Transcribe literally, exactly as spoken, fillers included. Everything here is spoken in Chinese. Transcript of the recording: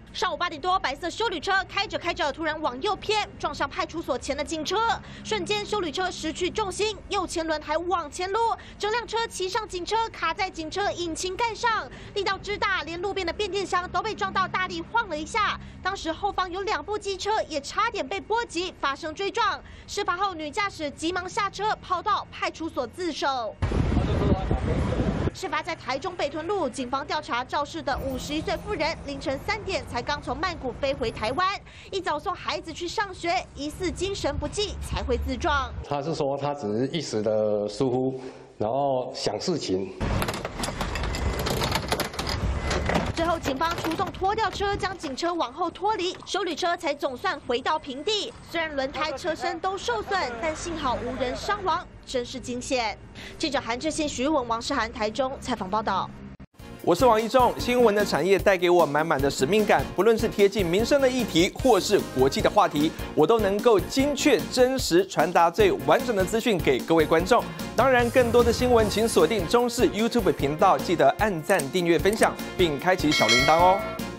上午八点多，白色休旅车开着开着，突然往右偏，撞上派出所前的警车，瞬间休旅车失去重心，右前轮还往前撸，整辆车骑上警车，卡在警车引擎盖上，力道之大，连路边的变电箱都被撞到，大力晃了一下。当时后方有两部机车也差点被波及，发生追撞。事发后，女驾驶急忙下车，跑到派出所自首。 事发在台中北屯路，警方调查肇事的五十一岁妇人，凌晨三点才刚从曼谷飞回台湾，一早送孩子去上学，疑似精神不济才会自撞。 他是说他只是一时的疏忽，然后想事情。 之后，警方出动拖吊车将警车往后拖离，休旅车才总算回到平地。虽然轮胎、车身都受损，但幸好无人伤亡，真是惊险。记者韩志信、徐文、王世涵台中采访报道。 我是王一仲，新闻的产业带给我满满的使命感，不论是贴近民生的议题，或是国际的话题，我都能够精确、真实传达最完整的资讯给各位观众。当然，更多的新闻请锁定中视 YouTube 频道，记得按赞、订阅、分享，并开启小铃铛哦。